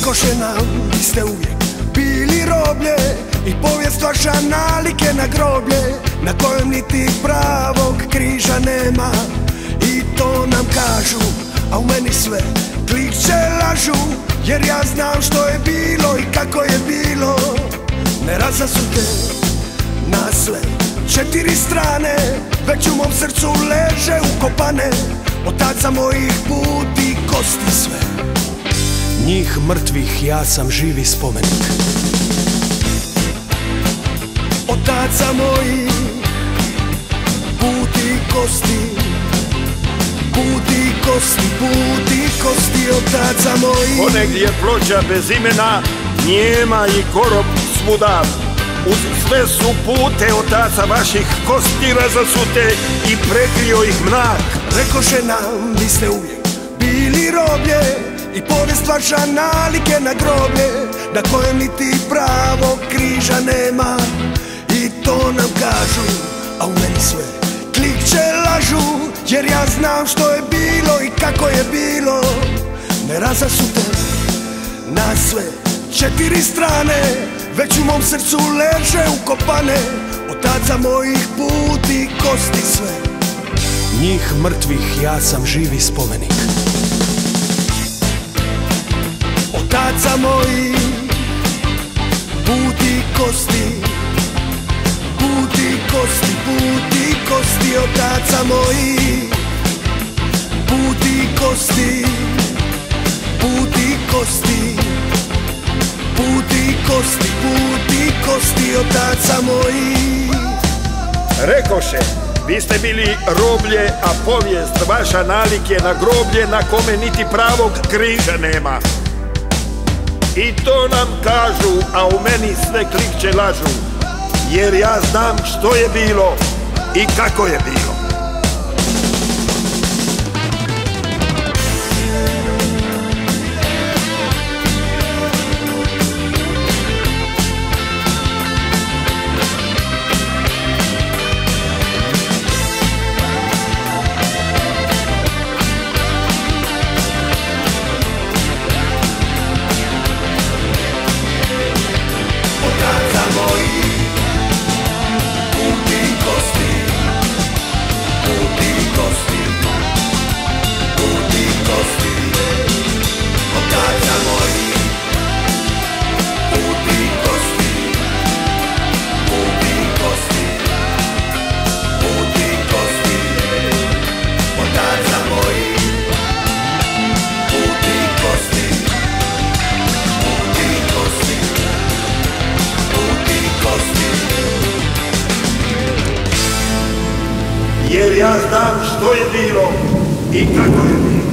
Rekoše nam, vi ste uvijek bili roblje i povijest vaša nalike na groblje, na kojem niti pravog križa nema. I to nam kažu, a u meni sve klikće lažu, jer ja znam što je bilo i kako je bilo. Ne razasute na sve četiri strane, već u mom srcu leže ukopane od taca mojih puti kosti sve. Njih mrtvih ja sam živi spomenik. Od taca mojih puti kosti, puti kosti, puti kosti od taca mojih. Ponegdje je ploča bez imena, njema i korov svuda. Uz sve su pute od taca vaših kosti razasute i prekrio ih mrak. Rekoše nam, vi ste uvijek bili roblje i povijest vaša nalike na groblje, na kojem niti pravog križa nema. I to nam kažu, a u meni sve klikće lažu, jer ja znam što je bilo i kako je bilo. Ne razasute na sve četiri strane, već u mom srcu leže ukopane od taca mojih puti kosti sve. Njih mrtvih ja sam živi spomenik. Od taca mojih puti kosti, puti kosti, puti kosti od taca mojih. Puti kosti, puti kosti, puti kosti, puti kosti od taca mojih. Rekoše, vi ste bili roblje, a povijest vaša nalik je na groblje, na kome niti pravog križa nema. I to nam kažu, a u meni sve klikće lažu, jer ja znam što je bilo i kako je bilo. Jer ja znam što je bilo i kako je bilo.